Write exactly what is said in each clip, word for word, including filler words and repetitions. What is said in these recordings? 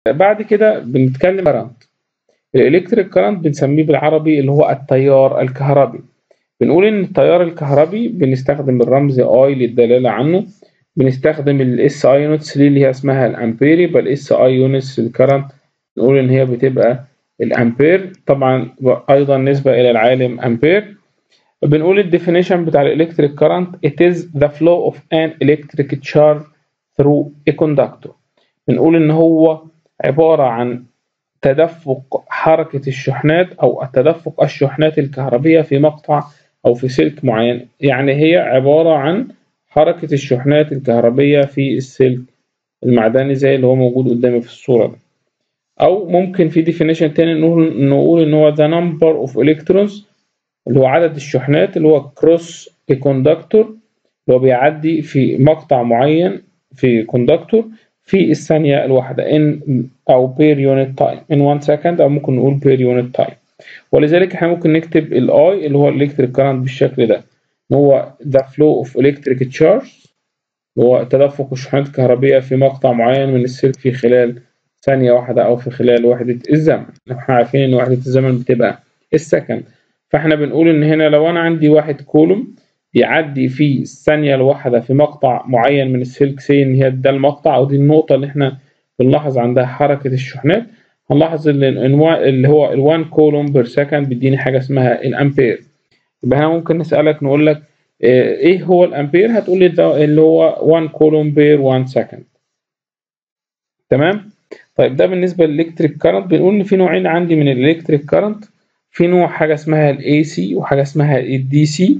بعد كده بنتكلم كرنت. الالكتريك كرنت بنسميه بالعربي اللي هو التيار الكهربي. بنقول ان التيار الكهربي بنستخدم الرمز اي للدلاله عنه، بنستخدم الاس اي يونتس ليه اللي هي اسمها الامبير، يبقى الاس اي يونتس للكرنت نقول ان هي بتبقى الامبير، طبعا ايضا نسبه الى العالم امبير. بنقول الديفينيشن بتاع الالكتريك كرنت it is the flow of an electric charge through a conductor. بنقول ان هو عباره عن تدفق حركة الشحنات أو تدفق الشحنات الكهربية في مقطع أو في سلك معين، يعني هي عبارة عن حركة الشحنات الكهربية في السلك المعدني زي اللي هو موجود قدامي في الصورة ده. أو ممكن في definition تاني نقول نقول إن هو the number of electrons اللي هو عدد الشحنات اللي هو cross a conductor اللي هو بيعدي في مقطع معين في كوندكتور في الثانية الواحدة in أو per unit time in one second، أو ممكن نقول per unit time. ولذلك احنا ممكن نكتب ال I اللي هو electric current بالشكل ده، هو the flow of electric charge اللي هو تدفق الشحنات الكهربية في مقطع معين من السلك في خلال ثانية واحدة أو في خلال وحدة الزمن. احنا عارفين إن وحدة الزمن بتبقى السكند، فاحنا بنقول إن هنا لو أنا عندي واحد كولوم بيعدي في الثانية الواحدة في مقطع معين من السلك، سي إن هي ده المقطع أو دي النقطة اللي احنا بنلاحظ عندها حركة الشحنات، هنلاحظ إن اللي هو ال واحد كولوم بير سكند بيديني حاجة اسمها الأمبير. يبقى هنا ممكن نسألك نقول لك ايه هو الامبير، هتقول لي ده اللي هو واحد كولوم بير واحد سكند. تمام. طيب ده بالنسبه للالكتريك كارنت. بنقول ان في نوعين عندي من الالكتريك كارنت، في نوع حاجه اسمها الاي سي وحاجه اسمها الدي سي.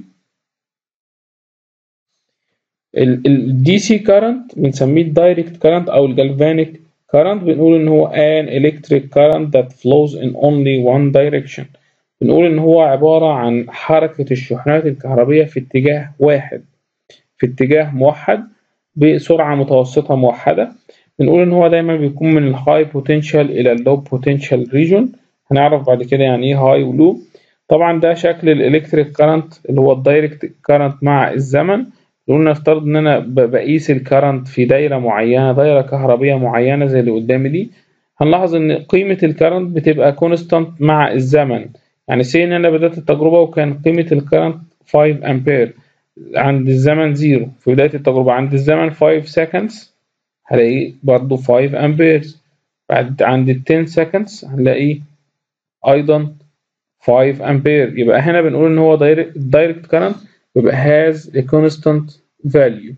الدي سي كارنت بنسميه الدايركت كارنت او الجالفانيك كارنت، بنقول ان هو an electric current that flows in only one direction. بنقول ان هو عباره عن حركه الشحنات الكهربيه في اتجاه واحد، في اتجاه موحد بسرعة متوسطة موحدة. بنقول إن هو دايما بيكون من الهاي بوتنشال إلى اللو بوتنشال ريجون، هنعرف بعد كده يعني إيه هاي ولو. طبعا ده شكل الإلكتريك كارنت اللي هو الدايركت كارنت مع الزمن. قلنا نفترض إن أنا بقيس الكارنت في دايرة معينة، دايرة كهربية معينة زي اللي قدامي دي، هنلاحظ إن قيمة الكارنت بتبقى كونستانت مع الزمن. يعني سي إن أنا بدأت التجربة وكان قيمة الكارنت خمسة أمبير، عند الزمن زيرو في بداية التجربة، عند الزمن خمسة seconds هلاقيه برضو خمسة أمبيرز، بعد عند ال عشرة seconds هنلاقيه أيضا خمسة أمبير. يبقى هنا بنقول إن هو direct current يبقى has a constant value،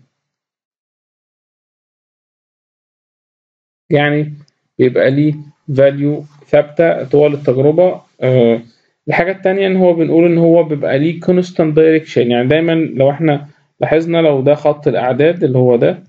يعني يبقى ليه value ثابتة طوال التجربة. آه الحاجة التانية إن هو بنقول إن هو بيبقى ليه constant direction، يعني دايما لو إحنا لاحظنا لو ده خط الأعداد اللي هو ده،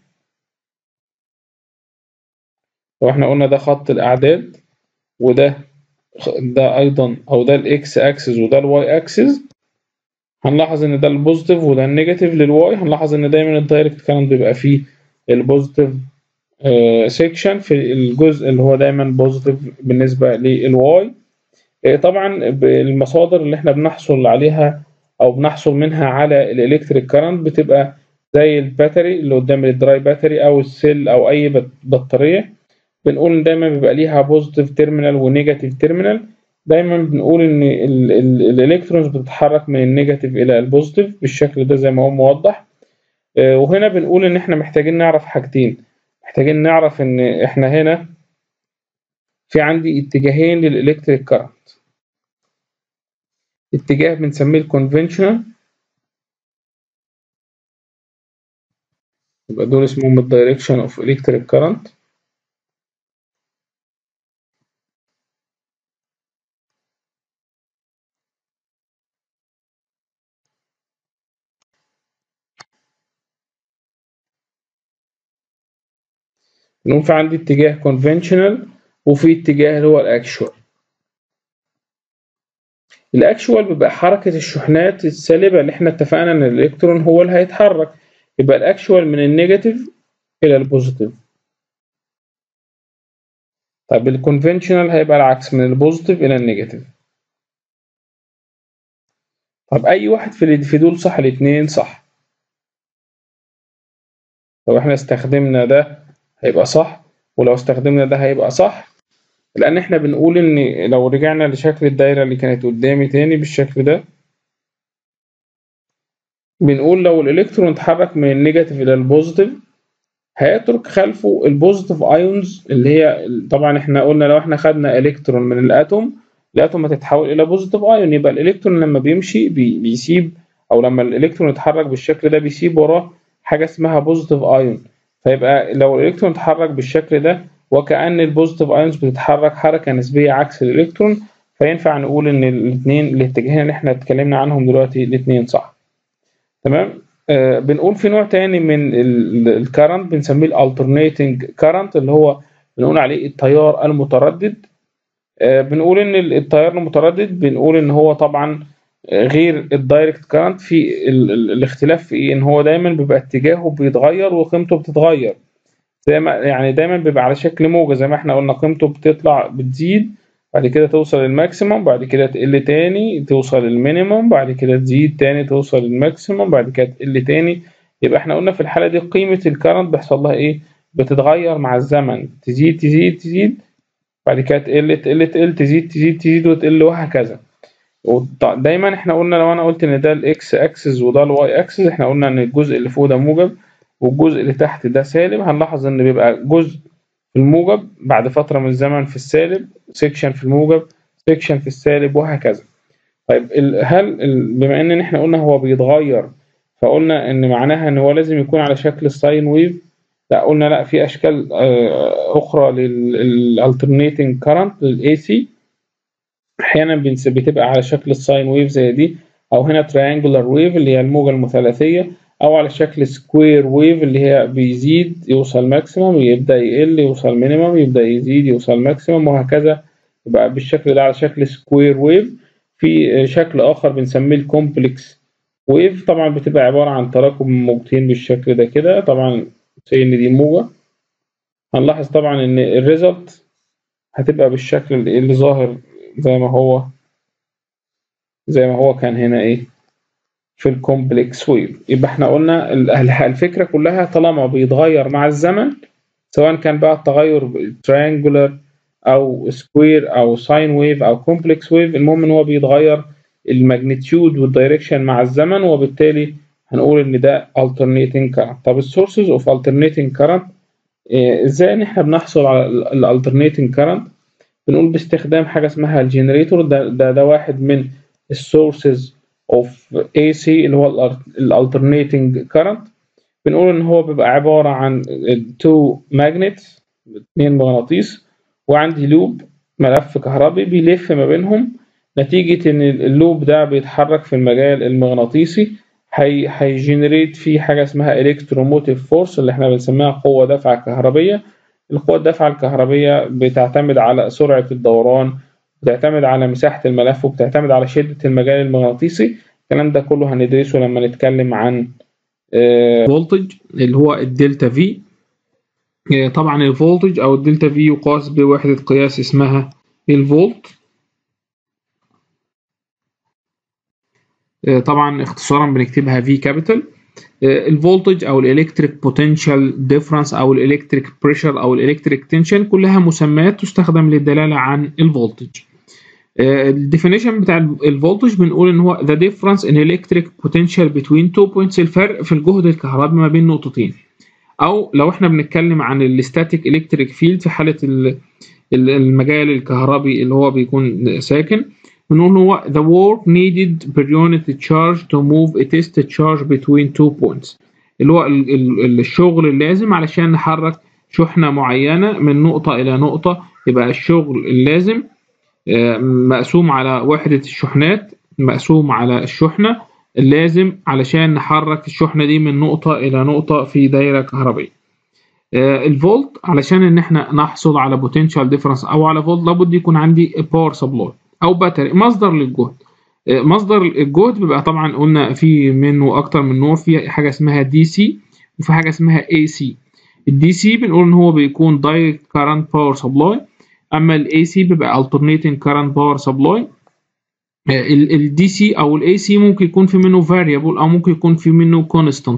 لو احنا قلنا ده خط الأعداد وده ده أيضا أو ده الإكس أكسس وده الواي أكسس، هنلاحظ إن ده البوزيتيف وده النيجاتيف للواي. هنلاحظ إن دايما الدايركت كارنت بيبقى فيه البوزيتيف سيكشن في الجزء اللي هو دايما بوزيتيف بالنسبة للواي. طبعا المصادر اللي احنا بنحصل عليها أو بنحصل منها على الإلكتريك كارنت بتبقى زي الباتري اللي قدام الدراي باتري أو السيل أو أي بطارية. بنقول ان دايما بيبقى ليها بوزيتيف تيرمينال ونيجاتيف تيرمينال. دايما بنقول ان الالكترونز بتتحرك من النيجاتيف الى البوزيتيف بالشكل ده زي ما هو موضح. وهنا بنقول ان احنا محتاجين نعرف حاجتين، محتاجين نعرف ان احنا هنا في عندي اتجاهين للالكتريك كارنت، اتجاه بنسميه الكونفنشنال، يبقى دول اسمهم الدايركشن اوف الكتريك كارنت، نقول في عندي اتجاه كونفنشنال وفي اتجاه اللي هو الاكشوال. الاكشوال بيبقى حركة الشحنات السالبة اللي احنا اتفقنا ان الالكترون هو اللي هيتحرك، يبقى الاكشوال من النيجاتيف الى البوزيتيف. طيب الكونفنشنال هيبقى العكس، من البوزيتيف الى النيجاتيف. طب اي واحد في في دول صح؟ الاثنين صح. لو احنا استخدمنا ده هيبقى صح، ولو استخدمنا ده هيبقى صح، لان احنا بنقول ان لو رجعنا لشكل الدايرة اللي كانت قدامي تاني بالشكل ده، بنقول لو الالكترون اتحرك من النيجاتيف الى البوزيتيف هيترك خلفه البوزيتيف ايونز، اللي هي طبعا احنا قلنا لو احنا خدنا الكترون من الاتوم، الاتوم هتتحول الى بوزيتيف ايون، يبقى الالكترون لما بيمشي بي بيسيب، او لما الالكترون يتحرك بالشكل ده بيسيب وراه حاجه اسمها بوزيتيف ايون. فيبقى لو الالكترون اتحرك بالشكل ده وكأن البوزيتيف ايونز بتتحرك حركه نسبيه عكس الالكترون، فينفع نقول ان الاثنين الاتجاهين اللي احنا اتكلمنا عنهم دلوقتي الاثنين صح. تمام. آه بنقول في نوع تاني من الكرنت بنسميه الالترنيتنج كرنت، اللي هو بنقول عليه التيار المتردد. آه بنقول ان التيار المتردد بنقول ان هو طبعا غير الدايركت كرنت، في ال ال الاختلاف في ايه؟ ان هو دايما بيبقى اتجاهه بيتغير وقيمته بتتغير، زي ما يعني دايما بيبقى على شكل موجة، زي ما احنا قلنا قيمته بتطلع بتزيد، بعد كده توصل للماكسيموم، بعد كده تقل تاني توصل للمينيموم، بعد كده تزيد تاني توصل للماكسيموم، بعد كده تقل تاني. يبقى احنا قلنا في الحالة دي قيمة الكرنت بيحصل لها ايه؟ بتتغير مع الزمن، تزيد تزيد تزيد، بعد كده تقل تقل تقل تزيد تزيد تزيد وتقل وهكذا. ودايما احنا قلنا لو انا قلت ان ده الاكس اكسس وده الواي اكسس، احنا قلنا ان الجزء اللي فوق ده موجب والجزء اللي تحت ده سالب. هنلاحظ ان بيبقى جزء في الموجب بعد فترة من الزمن في السالب، سيكشن في الموجب، سيكشن في السالب، وهكذا. طيب هل بما ان احنا قلنا هو بيتغير، فقلنا ان معناها ان هو لازم يكون على شكل الساين ويف؟ لا، قلنا لا، في اشكال اخرى للالترنيتنج كرنت للاي سي، احيانا بتبقى على شكل الساين ويف زي دي، او هنا تريانجولار ويف اللي هي الموجة المثلثية، او على شكل سكوير ويف اللي هي بيزيد يوصل ماكسيموم يبدأ يقل يوصل مينيموم يبدأ يزيد يوصل ماكسيموم وهكذا. يبقى بالشكل ده على شكل سكوير ويف. في شكل اخر بنسميه الكومبلكس ويف، طبعا بتبقى عبارة عن تراكم موجتين بالشكل ده كده، طبعا زي ان دي موجة. هنلاحظ طبعا ان الريزلت هتبقى بالشكل اللي ظاهر زي ما هو زي ما هو كان هنا ايه في الكومبلكس ويف. يبقى احنا قلنا الفكرة كلها طالما بيتغير مع الزمن، سواء كان بقى التغير تريانجولار او سكوير او ساين ويف او كومبلكس ويف، المهم ان هو بيتغير الماجنتيود والدايركشن مع الزمن، وبالتالي هنقول ان ده alternating current. طب السورسز اوف alternating current ازاي ان احنا بنحصل على الالترنيتنج كرنت؟ بنقول باستخدام حاجه اسمها الجنريتور. ده ده, ده واحد من السورسز اوف اي سي اللي هو الالترنيتنج كرنت. بنقول ان هو بيبقى عباره عن تو ماجنتس، اثنين مغناطيس، وعندي لوب ملف كهربي بيلف ما بينهم، نتيجه ان اللوب ده بيتحرك في المجال المغناطيسي هي هيجنريت فيه حاجه اسمها الكتروموتيف فورس اللي احنا بنسميها قوه دفعه كهربيه. القوة الدافعة الكهربية بتعتمد على سرعة الدوران، بتعتمد على مساحة الملف، وبتعتمد على شدة المجال المغناطيسي. الكلام ده كله هندرسه لما نتكلم عن فولتج اللي هو الدلتا في. طبعا الفولتج أو الدلتا في يقاس بوحدة قياس اسمها الفولت. طبعا اختصارا بنكتبها في كابيتال. الفولتج او الالكتريك بوتنشال ديفرنس او الالكتريك بريشر او الالكتريك تنشن كلها مسميات تستخدم للدلاله عن الفولتج. الديفينيشن بتاع الفولتج بنقول ان هو the difference in electric potential between two points، الفرق في الجهد الكهربي ما بين نقطتين. او لو احنا بنتكلم عن الستاتيك الكتريك فيلد في حاله المجال الكهربي اللي هو بيكون ساكن، بنقول هو the work needed per unit charge to move a test charge between two points، اللي هو الشغل اللازم علشان نحرك شحنة معينة من نقطة إلى نقطة. يبقى الشغل اللازم مقسوم على وحدة الشحنات مقسوم على الشحنة اللازم علشان نحرك الشحنة دي من نقطة إلى نقطة في دايرة كهربية. الفولت علشان ان احنا نحصل على بوتنشال ديفرنس او على فولت لابد يكون عندي باور سبلاي او باتري، مصدر للجهد. مصدر الجهد بيبقى طبعا قلنا في منه اكتر من نوع، في حاجه اسمها دي سي وفي حاجه اسمها اي سي. الدي سي بنقول ان هو بيكون دايركت كارنت باور سبلاي، اما الاي سي بيبقى alternating كارنت باور سبلاي. الدي سي او الاي سي ممكن يكون في منه variable او ممكن يكون في منه constant.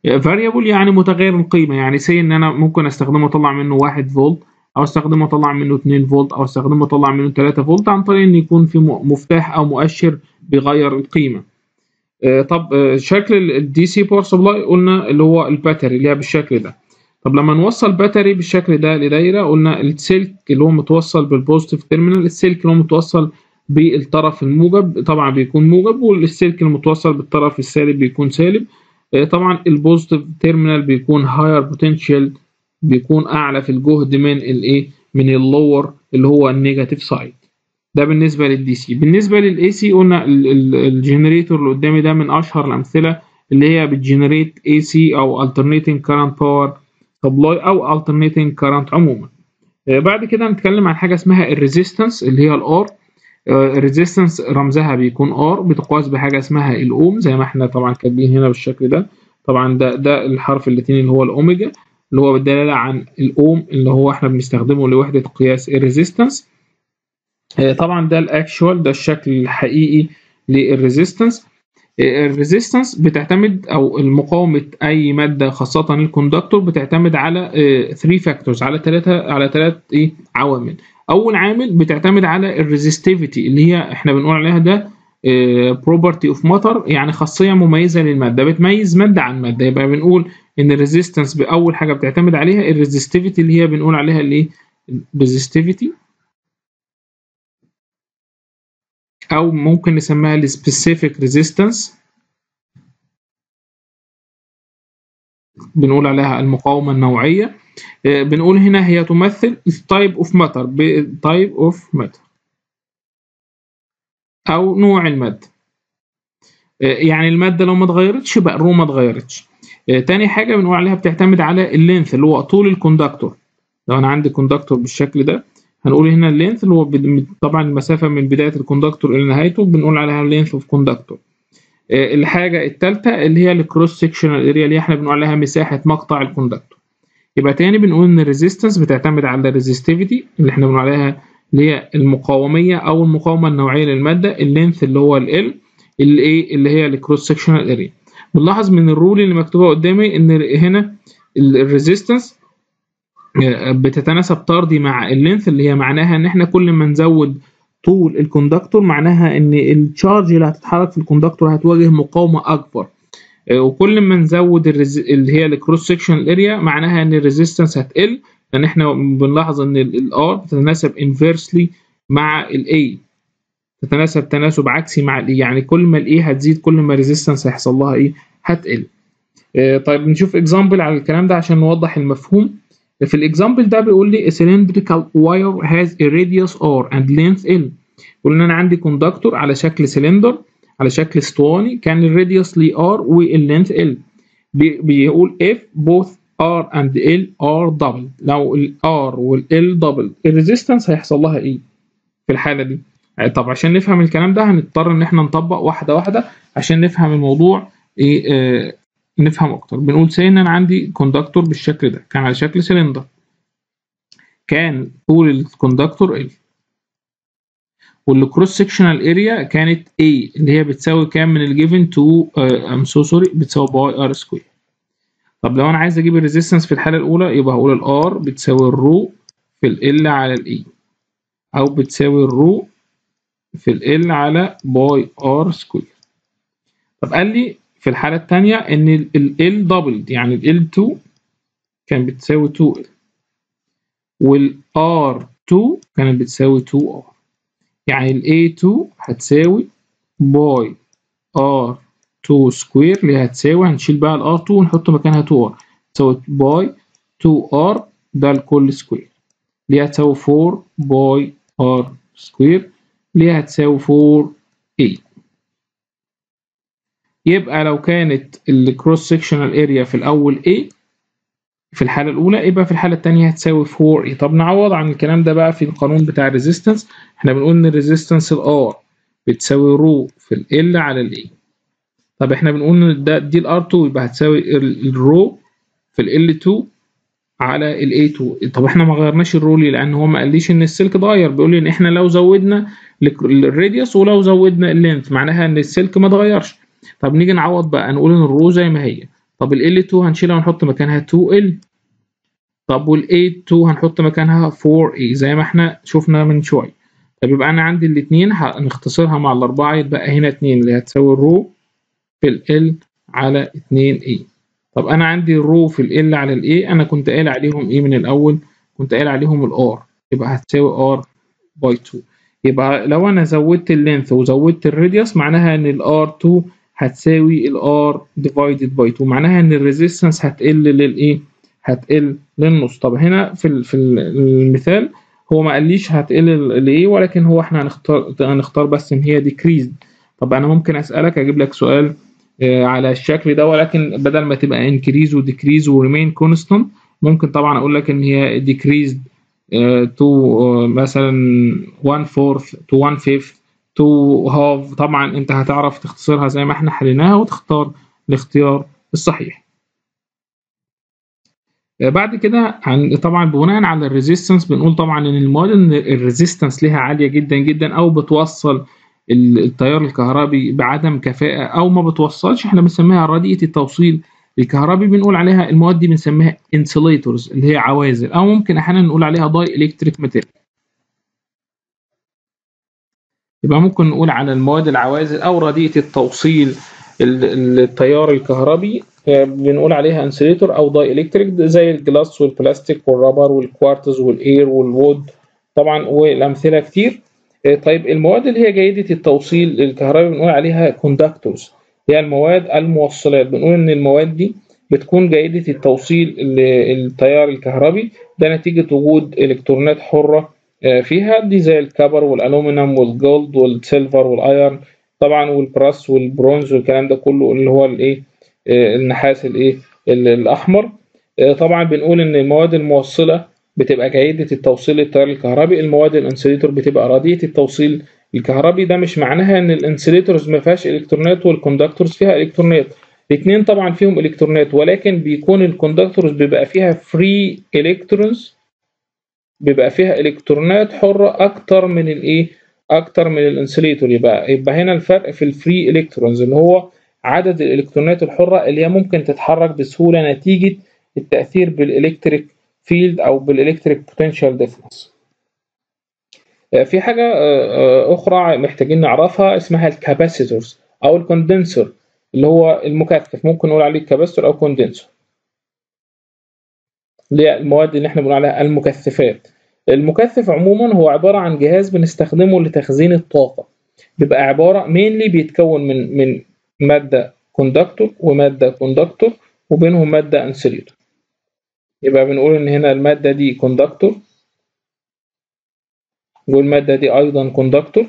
variable يعني متغير القيمة، يعني سي إن أنا ممكن أستخدمه أطلع منه واحد فولت، أو أستخدمه أطلع منه اتنين فولت، أو أستخدمه أطلع منه تلاتة فولت، عن طريق إن يكون في مفتاح أو مؤشر بيغير القيمة. طب شكل الدي سي باور سبلاي قلنا اللي هو الباتري اللي هي بالشكل ده. طب لما نوصل باتري بالشكل ده لدايره، قلنا السلك اللي هو متوصل بالبوزيتيف تيرمينال، السلك اللي هو متوصل بالطرف الموجب طبعا بيكون موجب، والسلك المتوصل بالطرف السالب بيكون سالب. طبعا البوزيتيف تيرمينال بيكون هاير بوتنشال، بيكون اعلى في الجهد من الايه من اللور اللي هو النيجاتيف سايد. ده بالنسبه للدي سي. بالنسبه للاي سي قلنا الجنريتور اللي قدامي ده من اشهر الامثله اللي هي بتجنريت اي سي او alternating current power supply او alternating current عموما. بعد كده نتكلم عن حاجه اسمها الريزيستنس اللي هي الار. الريزيستنس رمزها بيكون ار، بتقاس بحاجه اسمها الاوم زي ما احنا طبعا كاتبين هنا بالشكل ده. طبعا ده ده الحرف اللاتيني اللي هو الاوميجا اللي هو بالدلاله عن الاوم اللي هو احنا بنستخدمه لوحده قياس الريزيستنس. طبعا ده الاكشوال، ده الشكل الحقيقي للريزيستنس. الريزيستنس بتعتمد او مقاومه اي ماده خاصه الكوندكتور بتعتمد على ثلاثة فاكتورز، على ثلاثه على ثلاث ايه عوامل. اول عامل بتعتمد على الريزستيفيتي اللي هي احنا بنقول عليها ده بروبرتي اوف ماتر، يعني خاصيه مميزه للماده بتميز ماده عن ماده. يبقى بنقول ان الريزيستنس باول حاجه بتعتمد عليها الريزستيفيتي اللي هي بنقول عليها الايه ريزستيفيتي، أو ممكن نسميها السبيسيفيك ريزيستنس، بنقول عليها المقاومة النوعية. بنقول هنا هي تمثل type of matter type of matter أو نوع المادة. يعني المادة لو ما اتغيرتش يبقى الرو ما اتغيرتش. تاني حاجة بنقول عليها بتعتمد على اللينث اللي هو طول الكوندكتور. لو أنا عندي كوندكتور بالشكل ده هنقول هنا اللينث اللي هو طبعا المسافة من بداية الكوندكتور إلى نهايته بنقول عليها اللينث اوف كوندكتور. الحاجة الثالثة اللي هي الكروس سيكشنال اريا اللي احنا بنقول عليها مساحة مقطع الكوندكتور. يبقى تاني بنقول ان الريزيستنس بتعتمد على الريزستيفيتي اللي احنا بنقول عليها اللي هي المقاومية او المقاومة النوعية للمادة، اللينث اللي هو ال اللي ايه اللي هي الكروس سيكشنال اريا. بنلاحظ من الرول اللي مكتوبة قدامي ان هنا الريزيستنس بتتناسب طردي مع اللينث، اللي هي معناها ان احنا كل ما نزود طول الكوندكتور معناها ان التشارج اللي هتتحرك في الكوندكتور هتواجه مقاومه اكبر، وكل ما نزود الرز... اللي هي الكروس سكشن اريا معناها ان الريزيستنس هتقل، لان احنا بنلاحظ ان الار بتتناسب انفيرسلي مع الاي، تتناسب تناسب عكسي مع الاي، يعني كل ما الاي هتزيد كل ما الريزيستنس هيحصل لها ايه هتقل. طيب نشوف اكزامبل على الكلام ده عشان نوضح المفهوم. في الاكزامبل ده بيقول لي a cylindrical wire has a radius r and length l. يقول ان انا عندي كوندكتور على شكل سلندر على شكل اسطواني كان الراديوس ليه r واللينث l. بيقول if both r and l are double، لو ال r وال l double الريزيستنس هيحصل لها ايه في الحاله دي؟ طب عشان نفهم الكلام ده هنضطر ان احنا نطبق واحده واحده عشان نفهم الموضوع ايه آه نفهم اكتر. بنقول سي ان انا عندي كوندكتور بالشكل ده كان على شكل سلندر، كان طول الكوندكتور L، والكروس سكشنال اريا كانت A اللي هي بتساوي كام من الجيفن تو ام سو سوري بتساوي باي ار سكوير. طب لو انا عايز اجيب الريزيستنس في الحاله الاولى يبقى هقول الار بتساوي الرو في ال على الاي، او بتساوي الرو في ال على باي ار سكوير. طب قال لي في الحالة الثانية إن ال L doubled، يعني ال إل تو كان بتساوي تو إل وال آر تو كانت بتساوي تو آر، يعني ال إيه تو هتساوي باي آر تو سكوير اللي هتساوي هنشيل بقى ال آر تو ونحط مكانها تو آر تساوي باي تو آر ده الكل سكوير اللي هتساوي فور باي آر سكوير اللي هتساوي فور إيه. يبقى لو كانت الكروس سكشنال اريا في الاول A في الحاله الاولى يبقى في الحاله الثانيه هتساوي فور إيه. طب نعوض عن الكلام ده بقى في القانون بتاع الريزيستنس. احنا بنقول ان الريزيستنس الار بتساوي رو في ال على الاي. طب احنا بنقول ان ده دي الار تو يبقى هتساوي الرو في ال تو على الاي تو. طب احنا ما غيرناش الرو ليه؟ لان هو ما قاليش ان السلك اتغير، بيقول لي ان احنا لو زودنا الراديوس ولو زودنا اللينث معناها ان السلك ما اتغيرش. طب نيجي نعوض بقى نقول ان الرو زي ما هي طب ال إل اتنين هنشيلها ونحط مكانها اتنين إل. طب وال إيه اتنين هنحط مكانها أربعة إيه زي ما احنا شفنا من شويه. طب يبقى انا عندي الاثنين هنختصرها مع الاربعه، يتبقى هنا اتنين اللي هتساوي الرو في ال L على اتنين إيه. طب انا عندي الرو في ال L على ال A، انا كنت قايل عليهم ايه من الاول؟ كنت قايل عليهم ال R، يبقى هتساوي R باي اتنين. يبقى لو انا زودت اللينث وزودت الراديوس معناها ان ال آر اتنين هتساوي ال R ديفايدد باي اتنين، معناها ان الريزيستنس هتقل للايه؟ هتقل للنص. طب هنا في في المثال هو ما قاليش هتقل لايه، ولكن هو احنا هنختار هنختار بس ان هي ديكريز. طب انا ممكن اسالك اجيب لك سؤال على الشكل ده، ولكن بدل ما تبقى انكريز وديكريز وريمين كونستانت، ممكن طبعا اقول لك ان هي ديكريز تو مثلا واحد فورث تو واحد فيفث تو هاف. طبعا انت هتعرف تختصرها زي ما احنا حليناها وتختار الاختيار الصحيح. بعد كده طبعا بناء على الريزيستنس بنقول طبعا ان المواد ان الريزيستنس ليها عاليه جدا جدا، او بتوصل التيار الكهربي بعدم كفاءه، او ما بتوصلش، احنا بنسميها رديئه التوصيل الكهربي. بنقول عليها المواد دي بنسميها انسوليتورز اللي هي عوازل، او ممكن احيانا نقول عليها داي الكتريك ماتيريال. يبقى ممكن نقول على المواد العوازل او رديئه التوصيل التيار الكهربي بنقول عليها انسوليتور او داي الكتريك، زي الجلاس والبلاستيك والرابر والكوارتز والاير والوود طبعا، والامثله كتير. طيب المواد اللي هي جيده التوصيل الكهربي بنقول عليها كوندكتورز، هي المواد الموصلات. بنقول ان المواد دي بتكون جيده التوصيل التيار الكهربي، ده نتيجه وجود الكترونات حره فيها، دي زي الكبر والالومنيوم والجولد والسيلفر والايرن طبعا والبراس والبرونز والكلام ده كله اللي هو الايه النحاس الايه الاحمر. طبعا بنقول ان المواد الموصله بتبقى جيده التوصيل للتيار الكهربي، المواد الانسوليتور بتبقى رديئه التوصيل الكهربي. ده مش معناها ان الانسوليتورز ما فيهاش الكترونات والكوندكتورز فيها الكترونات، الاثنين طبعا فيهم الكترونات، ولكن بيكون الكوندكتورز بيبقى فيها فري الكترونز، بيبقى فيها الكترونات حره اكتر من الايه اكتر من الانسوليتور. يبقى يبقى هنا الفرق في الفري الكترونز اللي هو عدد الالكترونات الحره اللي هي ممكن تتحرك بسهوله نتيجه التاثير بالالكتريك فيلد او بالالكتريك بوتنشال ديفرنس. في حاجه اخرى محتاجين نعرفها اسمها الكاباسيتورز او الكوندنسر اللي هو المكثف، ممكن نقول عليه كاباسيتور او كوندنسر، اللي هي المواد اللي احنا بنقول عليها المكثفات. المكثف عموما هو عباره عن جهاز بنستخدمه لتخزين الطاقه، بيبقى عباره مينلي بيتكون من من ماده كوندكتور وماده كوندكتور وبينهم ماده انسوليتور. يبقى بنقول ان هنا الماده دي كوندكتور والماده دي ايضا كوندكتور،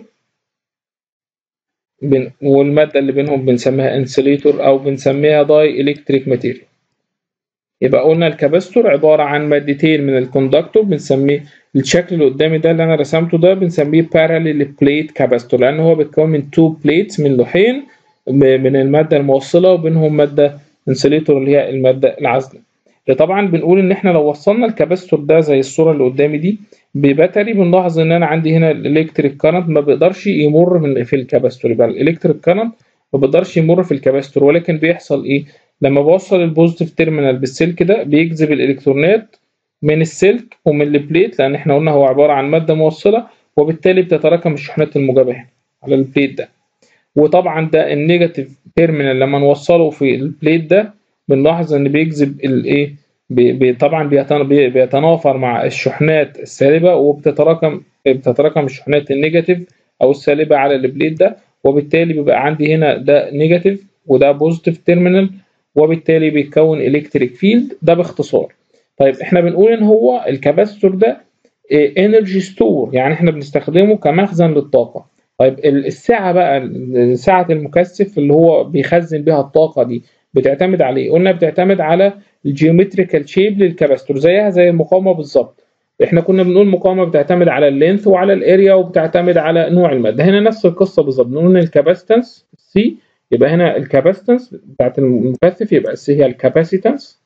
والماده اللي بينهم بنسميها انسوليتور او بنسميها داي الكتريك ماتيريال. يبقى قلنا الكاباستور عباره عن مادتين من الكوندكتور، بنسميه الشكل اللي قدامي ده اللي انا رسمته ده بنسميه باراليل بليت كاباستور، لان هو بيتكون من تو بليتس من لوحين من الماده الموصله وبينهم ماده انسوليتور اللي هي الماده العازله. طبعا بنقول ان احنا لو وصلنا الكاباستور ده زي الصوره اللي قدامي دي بباتري، بنلاحظ ان انا عندي هنا الالكتريك كارنت ما بيقدرش يمر من في الكاباستور. يبقى الالكتريك كارنت ما بيقدرش يمر في الكاباستور، ولكن بيحصل ايه؟ لما بوصل البوزيتيف تيرمينال بالسلك ده بيجذب الالكترونات من السلك ومن البليت، لان احنا قلنا هو عباره عن ماده موصله، وبالتالي بتتراكم الشحنات الموجبه هنا على البليت ده. وطبعا ده النيجاتيف تيرمينال لما نوصله في البليت ده بنلاحظ ان بيجذب الايه بي طبعا بيتنافر مع الشحنات السالبه، وبتتراكم بتتراكم الشحنات النيجاتيف او السالبه على البليت ده، وبالتالي بيبقى عندي هنا ده نيجاتيف وده بوزيتيف تيرمينال، وبالتالي بيتكون الكتريك فيلد ده باختصار. طيب احنا بنقول ان هو الكاباستور ده انرجي ستور، يعني احنا بنستخدمه كمخزن للطاقه. طيب السعه بقى، سعه المكثف اللي هو بيخزن بيها الطاقه دي بتعتمد على ايه؟ قلنا بتعتمد على الجيومتريكال شيب للكاباستور، زيها زي المقاومه بالظبط. احنا كنا بنقول المقاومه بتعتمد على اللينث وعلى الاريا وبتعتمد على نوع الماده، هنا نفس القصه بالظبط. بنقول ان الكاباستنس سي، يبقى هنا الكاباستنس بتاعت المكثف يبقى السي هي الكاباسيتنس،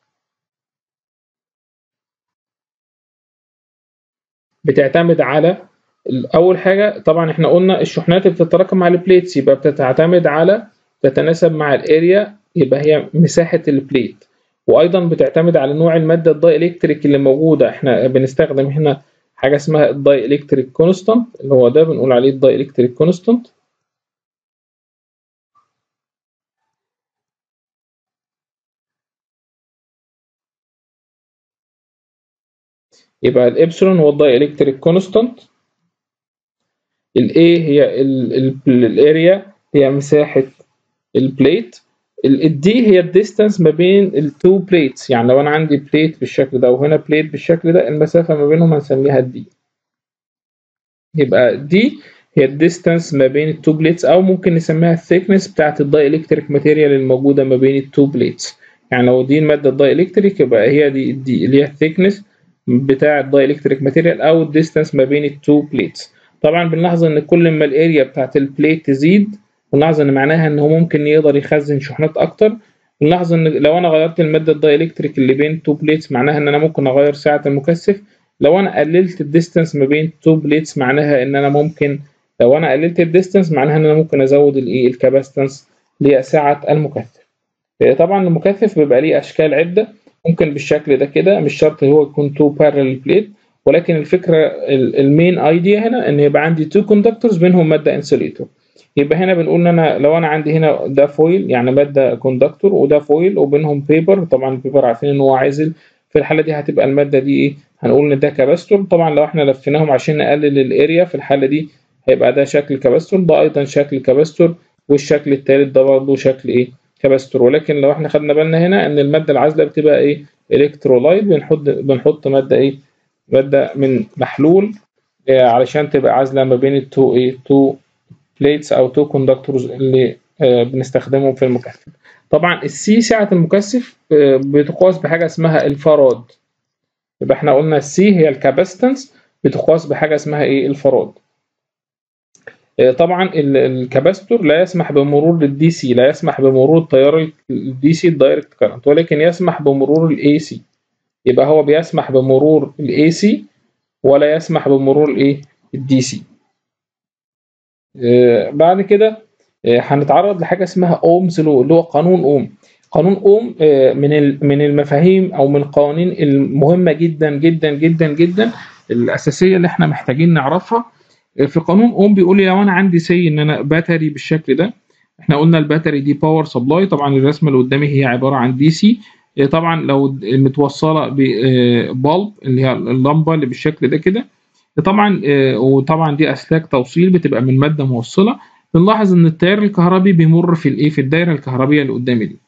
بتعتمد على اول حاجه طبعا احنا قلنا الشحنات اللي بتتراكم على البليتس، يبقى بتعتمد على تتناسب مع الاريا يبقى هي مساحة البليت، وايضا بتعتمد على نوع المادة الداي الكتريك اللي موجودة. احنا بنستخدم هنا حاجة اسمها الداي الكتريك كونستانت، اللي هو ده بنقول عليه الداي الكتريك كونستانت. يبقى الابسلون هو الداي الكتريك كونستانت، الاي هي الاريا، هي مساحة البليت، الدي هي الديستانس ما بين التو بليتس. يعني لو انا عندي بليت بالشكل ده وهنا بليت بالشكل ده، المسافة ما بينهم هنسميها الدي. يبقى دي هي الديستانس ما بين التو بليتس، او ممكن نسميها الثيكنس بتاعت الداي الكتريك ماتيريال الموجودة ما بين التو بليتس. يعني لو دي المادة الداي الكتريك يبقى هي دي دي اللي هي الثيكنس بتاع الداي الكتريك ماتيريال او الديستانس ما بين التو بليتس. طبعا بنلاحظ ان كل ما الاريا بتاعت البليت تزيد بنلاحظ ان معناها ان هو ممكن يقدر يخزن شحنات اكتر. بنلاحظ ان لو انا غيرت المادة الداي الكتريك اللي بين التو بليتس معناها ان انا ممكن اغير سعة المكثف. لو انا قللت الديستانس ما بين تو بليتس معناها ان انا ممكن لو انا قللت الديستانس معناها ان انا ممكن ازود الايه الكاباستنس لسعة المكثف. طبعا المكثف بيبقى ليه اشكال عدة، ممكن بالشكل ده كده، مش شرط هو يكون تو بارل بليت، ولكن الفكرة المين ايديا هنا ان يبقى عندي تو كوندكتورز بينهم مادة انسوليتور. يبقى هنا بنقول ان انا لو انا عندي هنا ده فويل يعني مادة كوندكتور، وده فويل وبينهم بيبر، طبعا البيبر عارفين ان هو عازل، في الحالة دي هتبقى المادة دي ايه؟ هنقول ان ده كاباستور. طبعا لو احنا لفيناهم عشان نقلل الاريا في الحالة دي هيبقى ده شكل كاباستور، ده ايضا شكل كاباستور، والشكل الثالث ده برضه شكل ايه؟ كاباستور. ولكن لو احنا خدنا بالنا هنا ان المادة العازلة بتبقى ايه؟ الكترولايت، بنحط بنحط مادة ايه؟ مادة من محلول إيه علشان تبقى عازلة ما بين التو ايه؟ تو بليتس او تو كوندكتورز اللي آه بنستخدمهم في المكثف. طبعا السي سعة المكثف آه بتقاس بحاجة اسمها الفاراد. يبقى احنا قلنا السي هي الكاباستنس بتقاس بحاجة اسمها ايه؟ الفاراد. آه طبعا الكاباستور لا يسمح بمرور الدي سي، لا يسمح بمرور التيار الدي سي الدايركت كارنت، ولكن يسمح بمرور الاي سي. يبقى هو بيسمح بمرور الاي سي ولا يسمح بمرور الايه؟ الدي سي. آه بعد كده آه هنتعرض لحاجه اسمها اومز لو، اللي هو قانون اوم. قانون اوم آه من من المفاهيم او من القوانين المهمه جدا جدا جدا جدا الاساسيه اللي احنا محتاجين نعرفها. آه في قانون اوم بيقول لي لو انا عندي سي ان انا باتري بالشكل ده، احنا قلنا الباتري دي باور سبلاي، طبعا الرسمه اللي قدامي هي عباره عن دي سي. آه طبعا لو متوصله ببالب اللي هي اللمبه اللي بالشكل ده كده، طبعا وطبعا دي اسلاك توصيل بتبقى من ماده موصله. بنلاحظ ان التيار الكهربي بيمر في الايه؟ في الدايره الكهربيه اللي قدامي دي.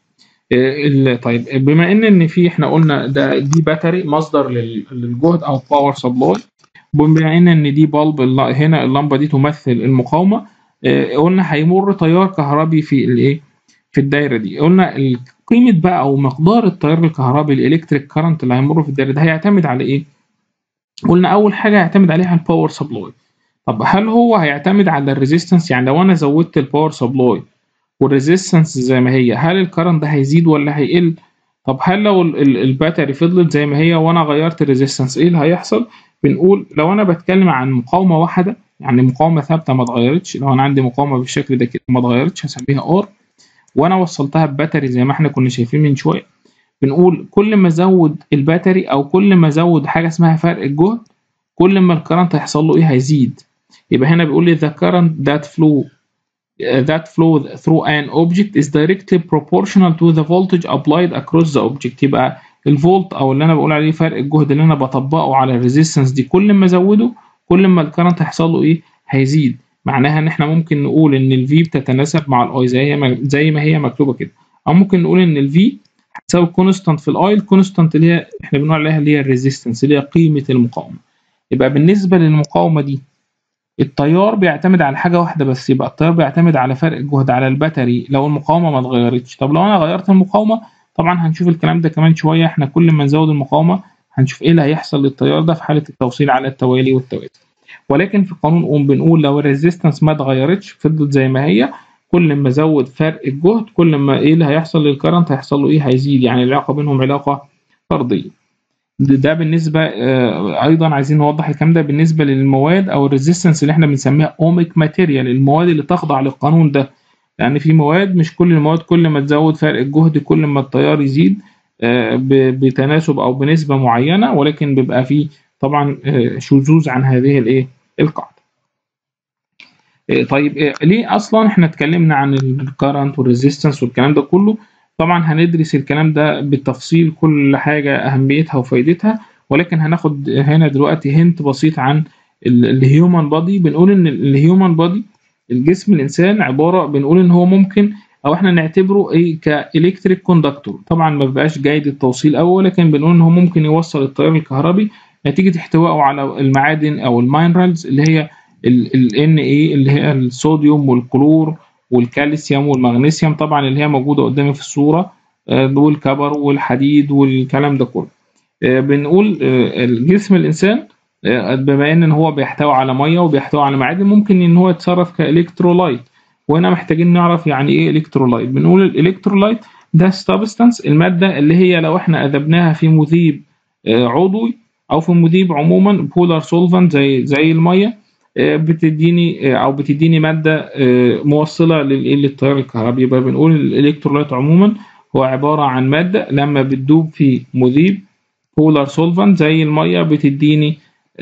طيب بما ان ان في احنا قلنا ده دي باتري مصدر للجهد او باور سبلاي، بما ان ان دي بالب هنا اللمبه دي تمثل المقاومه، قلنا هيمر تيار كهربي في الايه؟ في الدايره دي. قلنا قيمه بقى او مقدار التيار الكهربي الالكتريك كارنت اللي هيمر في الدايره ده هيعتمد على ايه؟ قلنا اول حاجه هيعتمد عليها الباور سبلاي. طب هل هو هيعتمد على الريزيستنس؟ يعني لو انا زودت الباور سبلاي والريزيستنس زي ما هي، هل الكرنت ده هيزيد ولا هيقل؟ طب هل لو الباتري فضلت زي ما هي وانا غيرت الريزيستنس ايه اللي هيحصل؟ بنقول لو انا بتكلم عن مقاومه واحده، يعني مقاومه ثابته ما اتغيرتش، لو انا عندي مقاومه بالشكل ده كده ما اتغيرتش هسميها ار، وانا وصلتها بباتري زي ما احنا كنا شايفين من شويه، بنقول كل ما ازود الباتري او كل ما ازود حاجه اسمها فرق الجهد كل ما الكرنت هيحصل له ايه؟ هيزيد. يبقى هنا بيقول لي the current that flow that flow through an object is directly proportional to the voltage applied across the object. يبقى الفولت او اللي انا بقول عليه فرق الجهد اللي انا بطبقه على الريزيستنس دي كل ما ازوده كل ما الكرنت هيحصل له ايه؟ هيزيد. معناها ان احنا ممكن نقول ان الفي بتتناسب مع الاي زي ما زي ما هي مكتوبه كده، او ممكن نقول ان الفي هتساوي كونستانت في الاي، الكونستانت اللي هي احنا بنقول عليها اللي هي الريزيستنس اللي هي قيمه المقاومه. يبقى بالنسبه للمقاومه دي التيار بيعتمد على حاجه واحده بس، يبقى التيار بيعتمد على فرق الجهد على الباتري لو المقاومه ما اتغيرتش. طب لو انا غيرت المقاومه، طبعا هنشوف الكلام ده كمان شويه، احنا كل ما نزود المقاومه هنشوف ايه اللي هيحصل للتيار ده في حاله التوصيل على التوالي والتوازي. ولكن في قانون اوم بنقول لو الريزيستنس ما اتغيرتش فضلت زي ما هي، كل ما ازود فرق الجهد كل ما ايه اللي هيحصل للكرنت؟ هيحصل له ايه؟ هيزيد. يعني العلاقه بينهم علاقه طرديه. ده بالنسبه آه ايضا عايزين نوضح الكلام ده بالنسبه للمواد او الريزيستنس اللي احنا بنسميها اوميك ماتيريال، المواد اللي تخضع للقانون ده لان في مواد مش كل المواد كل ما تزود فرق الجهد كل ما التيار يزيد بتناسب او بنسبه معينه، ولكن بيبقى فيه طبعا شذوذ عن هذه الايه القاعده. طيب ليه اصلا احنا اتكلمنا عن الكارنت والريزيستنس والكلام ده كله؟ طبعا هندرس الكلام ده بالتفصيل كل حاجه اهميتها وفائدتها، ولكن هناخد هنا دلوقتي هنت بسيط عن الهيومن بودي. بنقول ان الهيومن بودي الجسم الانسان عباره، بنقول ان هو ممكن او احنا نعتبره ايه كالكتريك كوندكتور. طبعا ما بيبقاش جيد التوصيل قوي، ولكن بنقول ان هو ممكن يوصل التيار الكهربي نتيجه احتوائه على المعادن او المينرالز اللي هي ال ان ايه اللي هي الصوديوم والكلور والكالسيوم والمغنيسيوم، طبعا اللي هي موجوده قدامي في الصوره، والكبر والحديد والكلام ده كله. بنقول الجسم الانسان بما ان هو بيحتوي على ميه وبيحتوي على معادن ممكن ان هو يتصرف كالكترولايت. وهنا محتاجين نعرف يعني ايه الكترولايت. بنقول الالكترولايت ده سبستانس، الماده اللي هي لو احنا اذبناها في مذيب عضوي او في مذيب عموما بولار سولفنت زي زي الميه، بتديني او بتديني ماده موصله للتيار الكهربي. يبقى بنقول الالكترولايت عموما هو عباره عن ماده لما بتدوب في مذيب بولار سولفنت زي الميه بتديني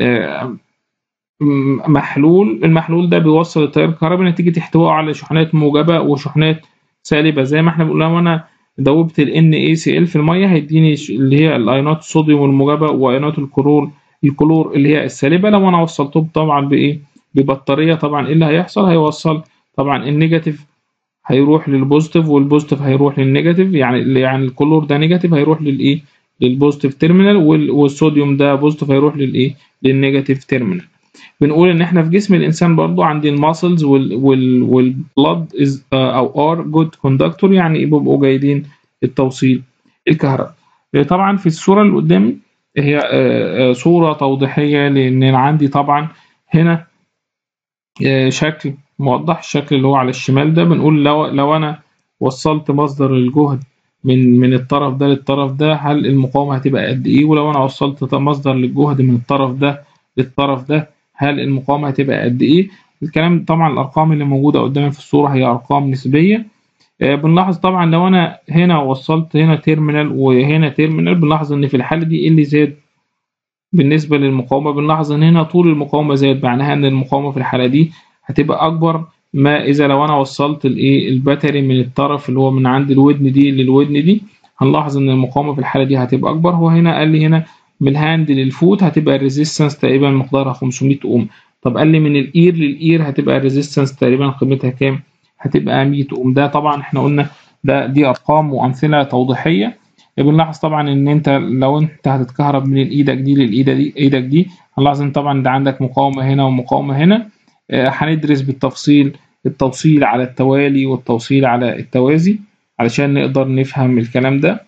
محلول. المحلول ده بيوصل التيار الكهربي نتيجه احتوائه على شحنات موجبه وشحنات سالبه. زي ما احنا بنقول لو انا دوبت ال ان اي سي ال في الميه هيديني اللي هي الايونات الصوديوم الموجبه وايونات الكلور الكلور اللي هي السالبه. لو انا وصلتهم طبعا بايه ببطاريه، طبعا ايه اللي هيحصل؟ هيوصل طبعا النيجاتيف هيروح للبوزيتيف والبوزيتيف هيروح للنيجاتيف، يعني يعني الكلور ده نيجاتيف هيروح للايه للبوزيتيف تيرمينال، والصوديوم ده بوزيتيف هيروح للايه للنيجاتيف تيرمينال. بنقول ان احنا في جسم الانسان برضو عندي الماسلز والبلد از او ار جود كوندكتور، يعني بيبقوا جيدين التوصيل الكهربائي. طبعا في الصوره اللي قدامي هي صوره توضيحيه، لان عندي طبعا هنا شكل موضح. الشكل اللي هو على الشمال ده بنقول لو لو انا وصلت مصدر الجهد من من الطرف ده للطرف ده هل المقاومه هتبقى قد ايه؟ ولو انا وصلت مصدر للجهد من الطرف ده للطرف ده هل المقاومه هتبقى قد ايه؟ الكلام طبعا الارقام اللي موجوده قدامي في الصوره هي ارقام نسبيه. آه بنلاحظ طبعا لو انا هنا وصلت هنا تيرمينال وهنا تيرمينال بنلاحظ ان في الحاله دي ايه اللي زاد بالنسبه للمقاومه؟ بنلاحظ ان هنا طول المقاومه زاد، معناها ان المقاومه في الحاله دي هتبقى اكبر ما اذا لو انا وصلت الايه الباتري من الطرف اللي هو من عند الودن دي للودن دي، هنلاحظ ان المقاومه في الحاله دي هتبقى اكبر. هو هنا قال لي هنا من الهاند للفوت هتبقى الريزيستنس تقريبا مقدارها خمسمية اوم. طب قال لي من الاير للاير هتبقى الريزيستنس تقريبا قيمتها كام؟ هتبقى مية اوم. ده طبعا احنا قلنا ده دي ارقام وامثله توضيحيه. بنلاحظ طبعا ان انت لو انت هتتكهرب من الايدك دي للايدك دي ايدك دي هنلاحظ ان طبعا ده عندك مقاومه هنا ومقاومه هنا. هندرس بالتفصيل التوصيل على التوالي والتوصيل على التوازي علشان نقدر نفهم الكلام ده.